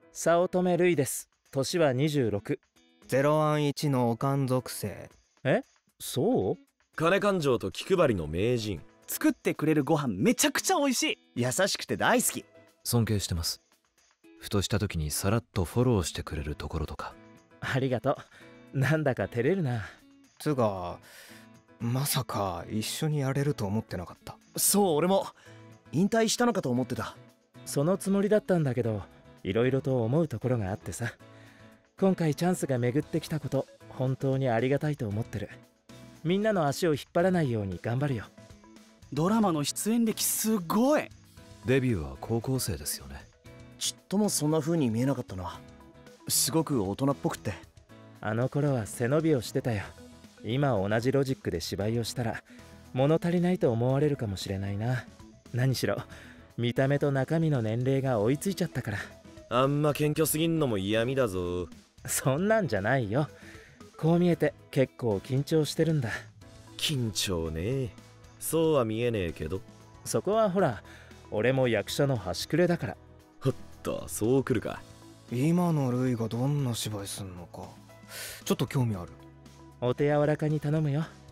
早乙女瑠衣です。年は26。 011のオカン属性。 え、そう？ 金勘定と気配りの名人。 作ってくれるご飯めちゃくちゃ美味しい。 優しくて大好き。 尊敬してます。ふとした時にさらっとフォローしてくれるところとか。 ありがとう。なんだか照れるな。 つがまさか一緒にやれると思ってなかった。 そう、俺も引退したのかと思ってた。 そのつもりだったんだけど、いろいろと思うところがあってさ。今回チャンスが巡ってきたこと、本当にありがたいと思ってる。みんなの足を引っ張らないように頑張るよ。 ドラマの出演歴すごい。 デビューは高校生ですよね。 ちっともそんな風に見えなかったな。すごく大人っぽくって。 あの頃は背伸びをしてたよ。今同じロジックで芝居をしたら物足りないと思われるかもしれないな。何しろ見た目と中身の年齢が追いついちゃったから。 あんま謙虚すぎんのも嫌味だぞ。 そんなんじゃないよ。こう見えて結構緊張してるんだ。 緊張ね。そうは見えねえけど。 そこはほら、俺も役者の端くれだから。 ほっと、そうくるか。 今のルイがどんな芝居すんのかちょっと興味ある。 お手柔らかに頼むよ。